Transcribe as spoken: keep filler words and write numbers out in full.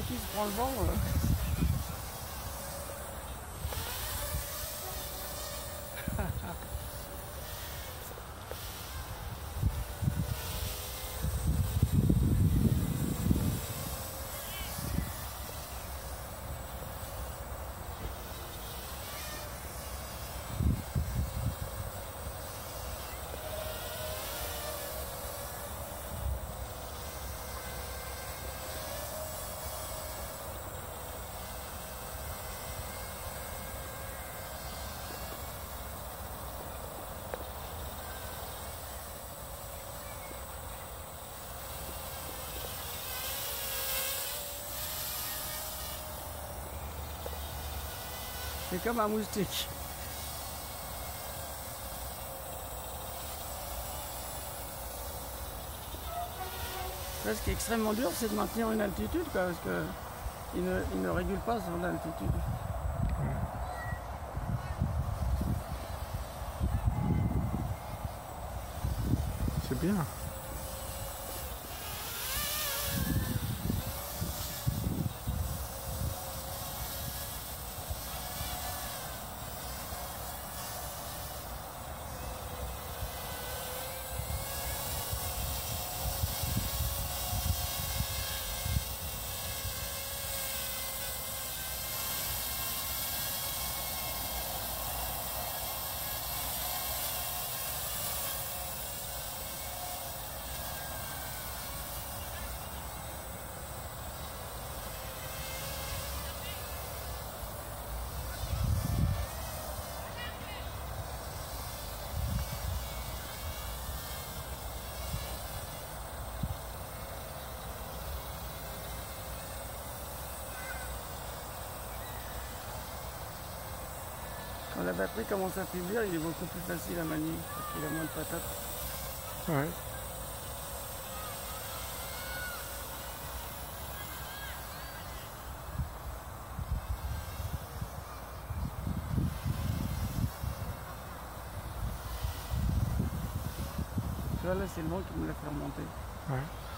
dès qu'il se prend le vent... Euh... C'est comme un moustique. Là, ce qui est extrêmement dur, c'est de maintenir une altitude, quoi, parce que il ne, il ne régule pas son altitude. C'est bien. Quand la batterie commence à faiblir, il est beaucoup plus facile à manier, parce qu'il a moins de patates. Ouais. Tu vois, là, c'est le vent qui me l'a fait remonter. Ouais.